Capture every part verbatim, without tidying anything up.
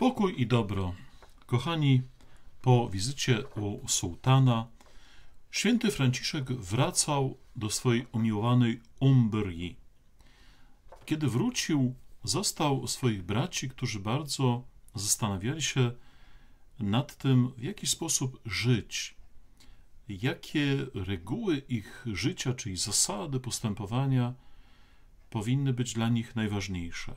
Pokój i dobro. Kochani, po wizycie u sułtana święty Franciszek wracał do swojej umiłowanej Umbrii. Kiedy wrócił, zastał swoich braci, którzy bardzo zastanawiali się nad tym, w jaki sposób żyć, jakie reguły ich życia, czyli zasady postępowania powinny być dla nich najważniejsze.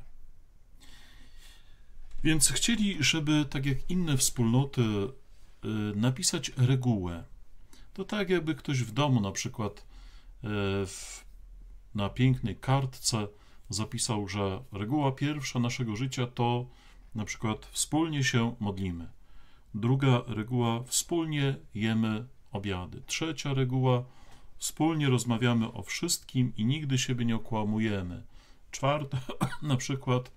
Więc chcieli, żeby tak jak inne wspólnoty napisać regułę. To tak jakby ktoś w domu na przykład w, na pięknej kartce zapisał, że reguła pierwsza naszego życia to na przykład wspólnie się modlimy. Druga reguła, wspólnie jemy obiady. Trzecia reguła, wspólnie rozmawiamy o wszystkim i nigdy siebie nie okłamujemy. Czwarta na przykład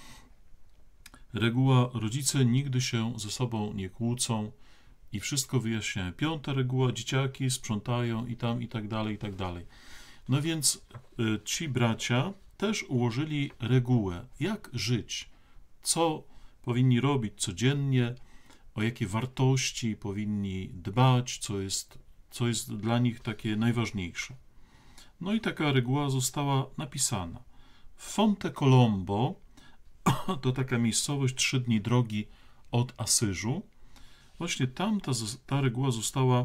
reguła, rodzice nigdy się ze sobą nie kłócą i wszystko wyjaśniają. Piąta reguła, dzieciaki sprzątają i tam i tak dalej, i tak dalej. No więc y, ci bracia też ułożyli regułę, jak żyć, co powinni robić codziennie, o jakie wartości powinni dbać, co jest, co jest dla nich takie najważniejsze. No i taka reguła została napisana. W Fonte Colombo, to taka miejscowość trzy dni drogi od Asyżu, właśnie tam ta, ta reguła została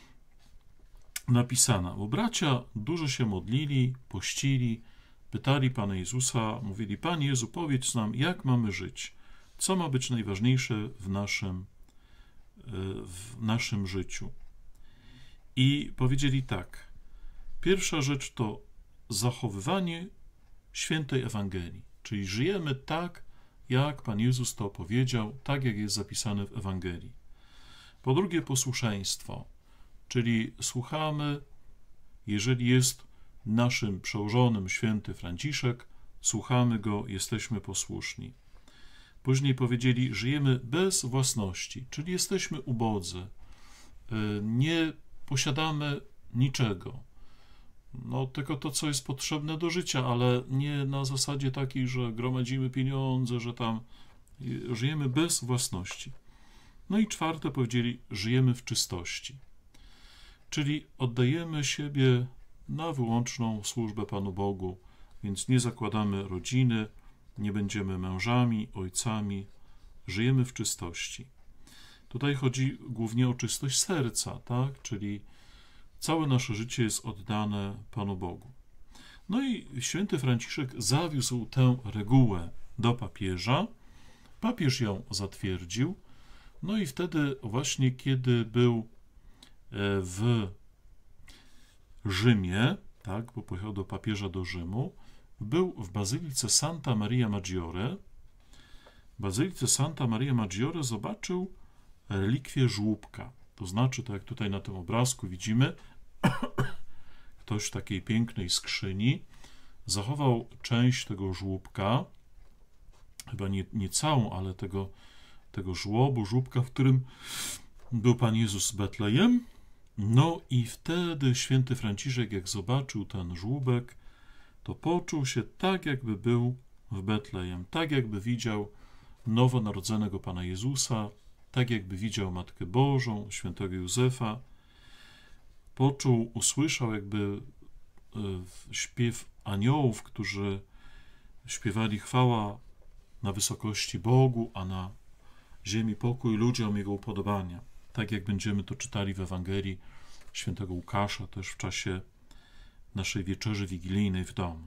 napisana, bo bracia dużo się modlili, pościli, pytali Pana Jezusa, mówili: Panie Jezu, powiedz nam, jak mamy żyć, co ma być najważniejsze w naszym, w naszym życiu. I powiedzieli tak: pierwsza rzecz to zachowywanie świętej Ewangelii, czyli żyjemy tak, jak Pan Jezus to powiedział, tak jak jest zapisane w Ewangelii. Po drugie, posłuszeństwo, czyli słuchamy, jeżeli jest naszym przełożonym święty Franciszek, słuchamy go, jesteśmy posłuszni. Później powiedzieli, żyjemy bez własności, czyli jesteśmy ubodzy, nie posiadamy niczego, no tylko to, co jest potrzebne do życia, ale nie na zasadzie takiej, że gromadzimy pieniądze, że tam żyjemy bez własności. No i czwarte powiedzieli, żyjemy w czystości, czyli oddajemy siebie na wyłączną służbę Panu Bogu, więc nie zakładamy rodziny, nie będziemy mężami, ojcami, żyjemy w czystości. Tutaj chodzi głównie o czystość serca, tak? Czyli całe nasze życie jest oddane Panu Bogu. No i święty Franciszek zawiózł tę regułę do papieża, papież ją zatwierdził, no i wtedy właśnie, kiedy był w Rzymie, tak, bo pojechał do papieża do Rzymu, był w bazylice Santa Maria Maggiore. W bazylice Santa Maria Maggiore zobaczył relikwię żłóbka. To znaczy, tak jak tutaj na tym obrazku widzimy, ktoś w takiej pięknej skrzyni zachował część tego żłóbka, chyba nie, nie całą, ale tego, tego żłobu, żłóbka, w którym był Pan Jezus z Betlejem. No i wtedy święty Franciszek, jak zobaczył ten żłóbek, to poczuł się tak, jakby był w Betlejem, tak jakby widział nowonarodzonego Pana Jezusa, tak jakby widział Matkę Bożą, świętego Józefa. Poczuł, usłyszał jakby śpiew aniołów, którzy śpiewali chwała na wysokości Bogu, a na ziemi pokój ludziom Jego upodobania. Tak jak będziemy to czytali w Ewangelii świętego Łukasza, też w czasie naszej wieczerzy wigilijnej w domu.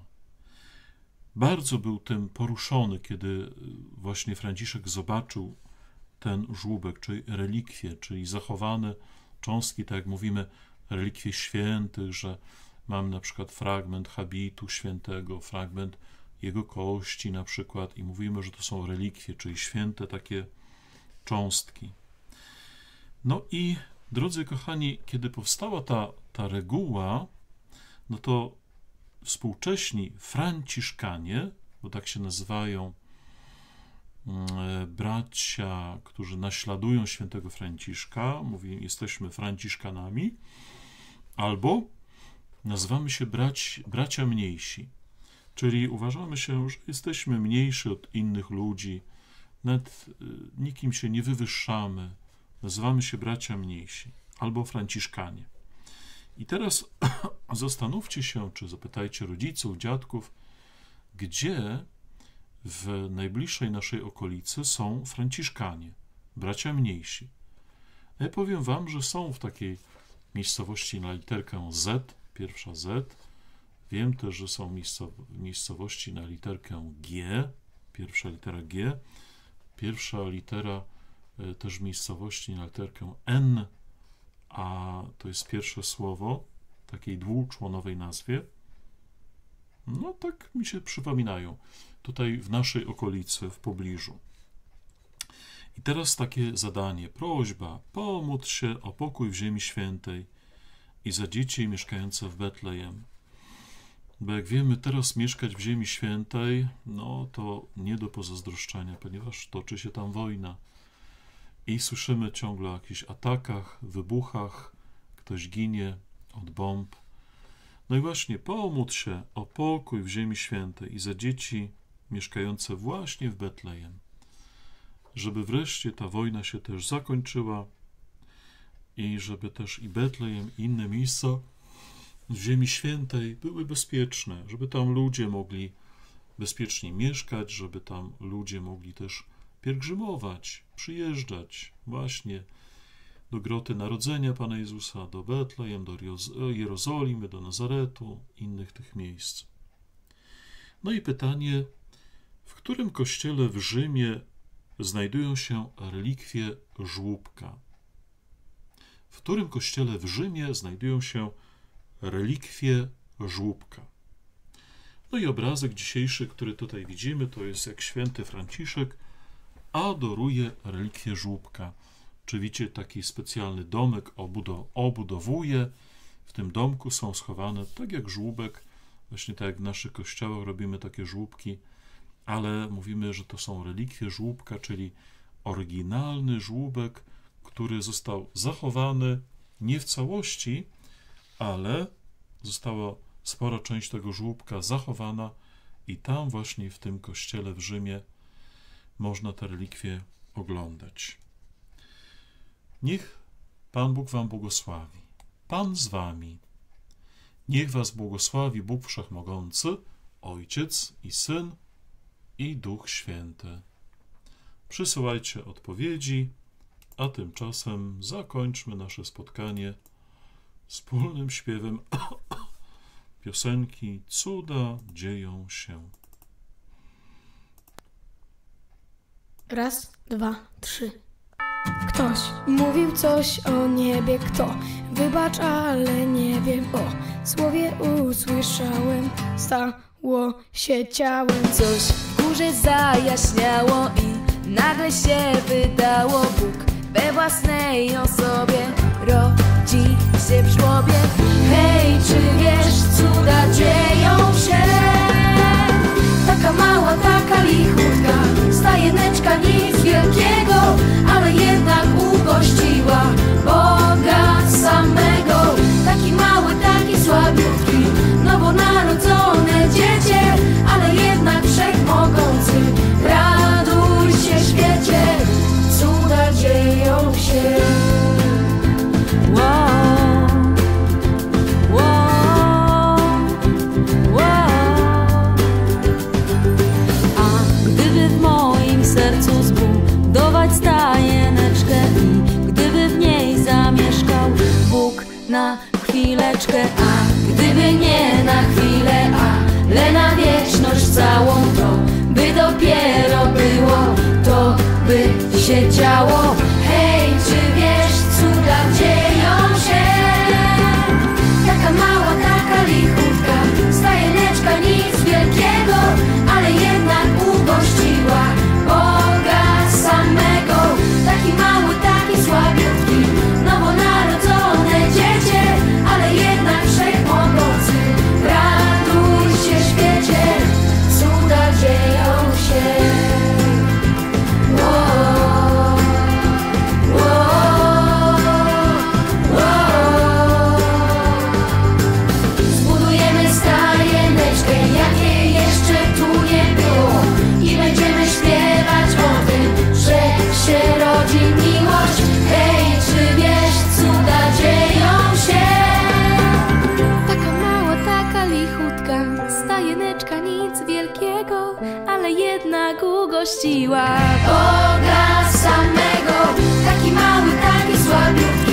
Bardzo był tym poruszony, kiedy właśnie Franciszek zobaczył ten żłóbek, czyli relikwie, czyli zachowane cząstki, tak jak mówimy, relikwie świętych, że mamy na przykład fragment habitu świętego, fragment jego kości na przykład i mówimy, że to są relikwie, czyli święte takie cząstki. No i drodzy kochani, kiedy powstała ta, ta reguła, no to współcześni Franciszkanie, bo tak się nazywają bracia, którzy naśladują świętego Franciszka, mówi, jesteśmy Franciszkanami, albo nazywamy się brać, bracia mniejsi, czyli uważamy się, że jesteśmy mniejsi od innych ludzi, nawet nikim się nie wywyższamy, nazywamy się bracia mniejsi albo franciszkanie. I teraz zastanówcie się, czy zapytajcie rodziców, dziadków, gdzie w najbliższej naszej okolicy są franciszkanie, bracia mniejsi. Ja powiem wam, że są w takiej miejscowości na literkę Z, pierwsza Z. Wiem też, że są miejscowości na literkę G, pierwsza litera G, pierwsza litera też miejscowości na literkę N, a to jest pierwsze słowo takiej dwuczłonowej nazwie. No tak mi się przypominają tutaj w naszej okolicy, w pobliżu. I teraz takie zadanie, prośba, pomódl się o pokój w Ziemi Świętej i za dzieci mieszkające w Betlejem. Bo jak wiemy, teraz mieszkać w Ziemi Świętej, no to nie do pozazdroszczenia, ponieważ toczy się tam wojna. I słyszymy ciągle o jakichś atakach, wybuchach, ktoś ginie od bomb. No i właśnie, pomódl się o pokój w Ziemi Świętej i za dzieci mieszkające właśnie w Betlejem, żeby wreszcie ta wojna się też zakończyła i żeby też i Betlejem, i inne miejsca w Ziemi Świętej były bezpieczne, żeby tam ludzie mogli bezpiecznie mieszkać, żeby tam ludzie mogli też pielgrzymować, przyjeżdżać właśnie do groty Narodzenia Pana Jezusa, do Betlejem, do Jerozolimy, do Nazaretu, innych tych miejsc. No i pytanie, w którym kościele w Rzymie znajdują się relikwie żłóbka? W którym kościele w Rzymie znajdują się relikwie żłóbka? No i obrazek dzisiejszy, który tutaj widzimy, to jest jak święty Franciszek adoruje relikwie żłóbka. Czy widzicie, taki specjalny domek obudowuje. W tym domku są schowane, tak jak żłóbek, właśnie tak jak w naszych kościołach robimy takie żłóbki, ale mówimy, że to są relikwie żłóbka, czyli oryginalny żłóbek, który został zachowany nie w całości, ale została spora część tego żłóbka zachowana i tam właśnie w tym kościele w Rzymie można te relikwie oglądać. Niech Pan Bóg wam błogosławi. Pan z wami. Niech was błogosławi Bóg Wszechmogący, Ojciec i Syn i Duch Święty. Przysyłajcie odpowiedzi, a tymczasem zakończmy nasze spotkanie wspólnym śpiewem piosenki Cuda dzieją się. Raz, dwa, trzy. Ktoś mówił coś o niebie, kto? Wybacz, ale nie wiem. O słowie usłyszałem, stało się ciałem. Coś w górze zajaśniało i nagle się wydało, Bóg we własnej osobie rodzi się w żłobie. Hej, czy wiesz, cuda dzieją się? Taka mała, taka lichutka, stajeneczka, nic wielkiego, ale jednak ugościła Boga samego. Taki mały, taki słabiutki, nowonarodzone dziecię, ale jednak wszechmogący. Raduj się, świecie, cuda dzieją się. Wow, wow, wow. A gdyby w moim sercu zbudować stajeneczkę i gdyby w niej zamieszkał Bóg na chwileczkę, a gdyby nie na chwilę, ale na wieczność całą, to by dopiero było, to by się działo. Hej, czy wiesz, cuda dzieją się? Taka mała, taka lichutka, stajeneczka, nic wielkiego, ale jednak ugościła Boga samego. Taki mały, taki słabiutki, nowonarodzone dziecię, ale jednak wszechmogący. Raduj się, świecie, cuda pościła Boga samego, taki mały, taki słabiutki.